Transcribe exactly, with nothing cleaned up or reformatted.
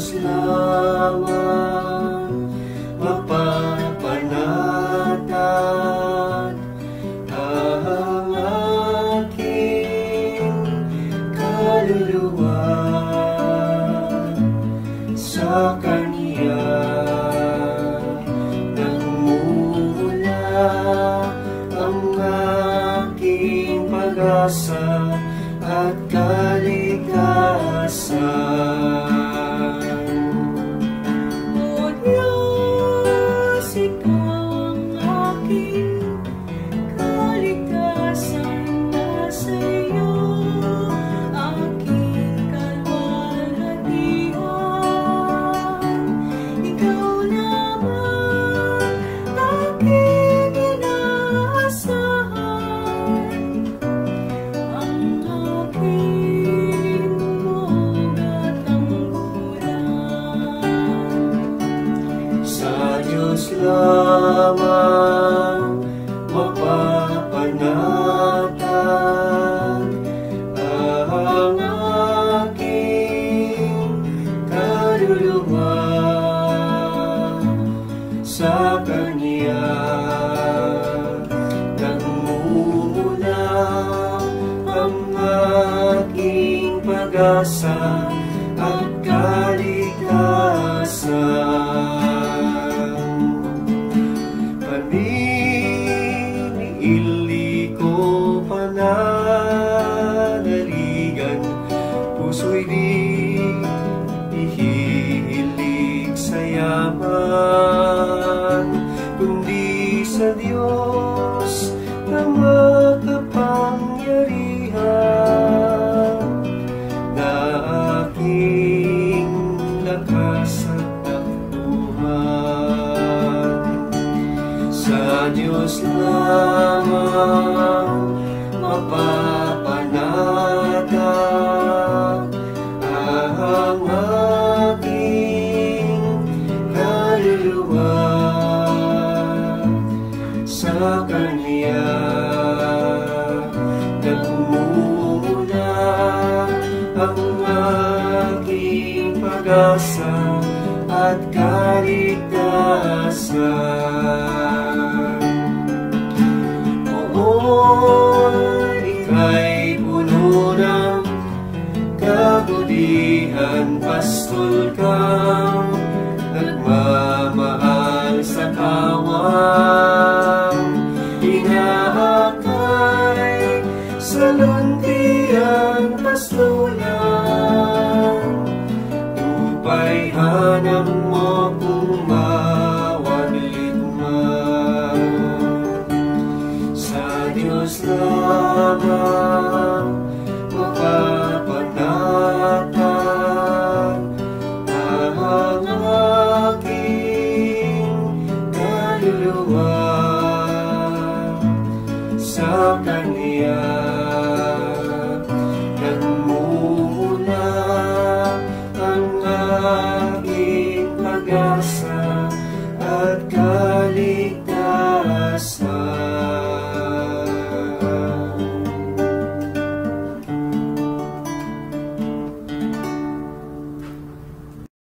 Diyos lamang mapapanatag ang aking kaluluwa. Sa Kanya nagmumula ang aking pag-asa at kaligtasan. O Diyos, Ikaw ang aking kaligtasan, nasa iyo aking kalwalhatian. Ikaw naman aking inaasahan, ang aking sa Diyos lamang mapapanatag ang aking kaluluwa. Sa Kanya nagmumula ang aking pag-asa at kaligtasan. Paniniili ko pananaligan, puso'y di ihihilig sa yaman, kundi sa Diyos na makapangyarihan, na aking lakas at takbuhan. Sa Diyos lamang mapapanatag ang aking kaluluwa. Sa Kanya nagmumula ang aking pag-asa at kaligtasan. Ika'y puno ng kabutihan, pastol ka, nagmamahal sa kawan.